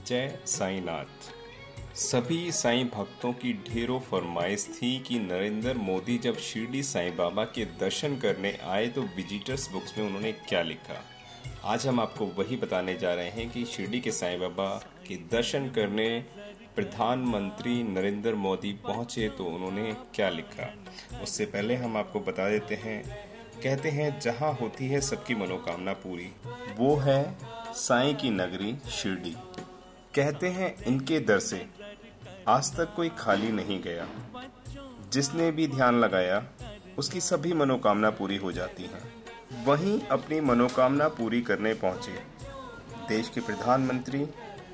जय साईनाथ। सभी साईं भक्तों की ढेरों फरमाइश थी कि नरेंद्र मोदी जब शिरडी साईं बाबा के दर्शन करने आए तो विजिटर्स बुक्स में उन्होंने क्या लिखा। आज हम आपको वही बताने जा रहे हैं कि शिरडी के साईं बाबा के दर्शन करने प्रधानमंत्री नरेंद्र मोदी पहुंचे तो उन्होंने क्या लिखा। उससे पहले हम आपको बता देते हैं, कहते हैं जहां होती है सबकी मनोकामना पूरी, वो है साईं की नगरी शिरडी। कहते हैं इनके दर से आज तक कोई खाली नहीं गया, जिसने भी ध्यान लगाया उसकी सभी मनोकामना पूरी हो जाती हैं। वहीं अपनी मनोकामना पूरी करने पहुंचे देश के प्रधानमंत्री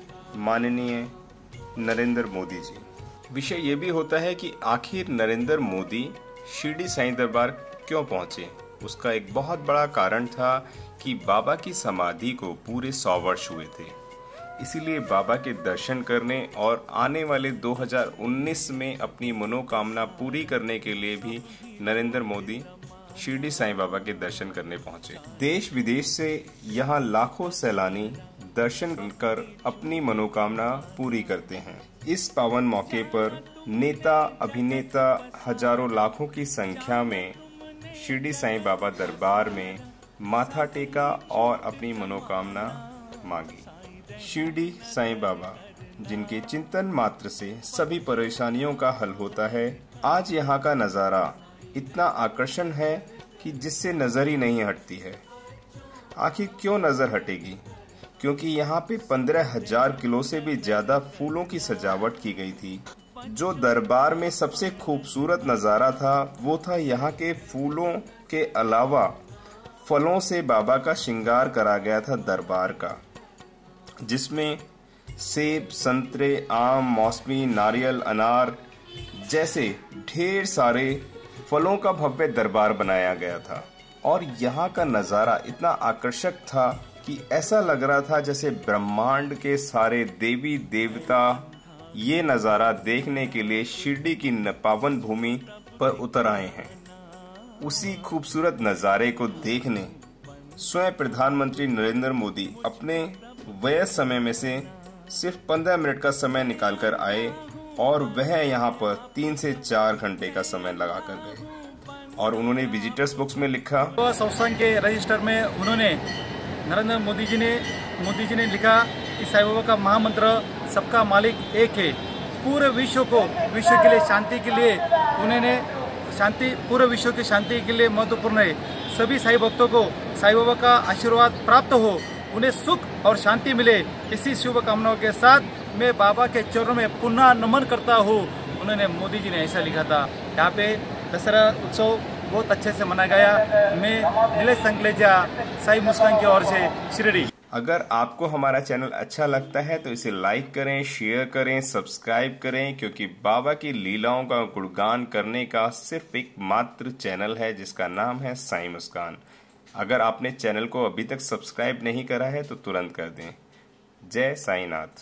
माननीय नरेंद्र मोदी जी। विषय ये भी होता है कि आखिर नरेंद्र मोदी शिरडी साईं दरबार क्यों पहुंचे। उसका एक बहुत बड़ा कारण था कि बाबा की समाधि को पूरे 100 वर्ष हुए थे, इसीलिए बाबा के दर्शन करने और आने वाले 2019 में अपनी मनोकामना पूरी करने के लिए भी नरेंद्र मोदी शिरडी साईं बाबा के दर्शन करने पहुंचे। देश विदेश से यहाँ लाखों सैलानी दर्शन कर अपनी मनोकामना पूरी करते हैं। इस पावन मौके पर नेता अभिनेता हजारों लाखों की संख्या में शिरडी साईं बाबा दरबार में माथा टेका और अपनी मनोकामना मांगी। शिरडी साईं बाबा जिनके चिंतन मात्र से सभी परेशानियों का हल होता है, आज यहाँ का नज़ारा इतना आकर्षण है कि जिससे नजर ही नहीं हटती है। आखिर क्यों नजर हटेगी? क्योंकि यहाँ पे 15,000 किलो से भी ज्यादा फूलों की सजावट की गई थी। जो दरबार में सबसे खूबसूरत नज़ारा था वो था यहाँ के फूलों के अलावा फलों से बाबा का श्रृंगार करा गया था दरबार का, जिसमें सेब, संतरे, आम, मौसमी, नारियल, अनार जैसे ढेर सारे फलों का भव्य दरबार बनाया गया था। और यहाँ का नज़ारा इतना आकर्षक था कि ऐसा लग रहा था जैसे ब्रह्मांड के सारे देवी देवता ये नज़ारा देखने के लिए शिरडी की पावन भूमि पर उतर आए हैं। उसी खूबसूरत नज़ारे को देखने स्वयं प्रधानमंत्री नरेंद्र मोदी अपने व्यस्त समय में से सिर्फ 15 मिनट का समय निकालकर आए और वह यहाँ पर 3 से 4 घंटे का समय लगाकर गए। और उन्होंने विजिटर्स बुक्स में लिखा, तो सत्संग के रजिस्टर में उन्होंने नरेंद्र मोदी जी ने लिखा कि साईं बाबा का महामंत्र सबका मालिक एक है। पूरे विश्व के लिए शांति के लिए उन्होंने पूरे विश्व की शांति के लिए महत्वपूर्ण है। सभी साईं भक्तों को साईं बाबा का आशीर्वाद प्राप्त हो, उन्हें सुख और शांति मिले, इसी शुभकामनाओं के साथ मैं बाबा के चरणों में पुनः नमन करता हूँ। उन्होंने मोदी जी ने ऐसा लिखा था। यहाँ पे दशहरा उत्सव बहुत अच्छे से मनाया गया। मैं नीलेश संकलेजा साई मुस्कान की ओर से शिरडी। अगर आपको हमारा चैनल अच्छा लगता है तो इसे लाइक करें, शेयर करें, सब्सक्राइब करें, क्योंकि बाबा की लीलाओं का गुणगान करने का सिर्फ एक मात्र चैनल है जिसका नाम है साई मुस्कान। अगर आपने चैनल को अभी तक सब्सक्राइब नहीं करा है तो तुरंत कर दें। जय साईनाथ।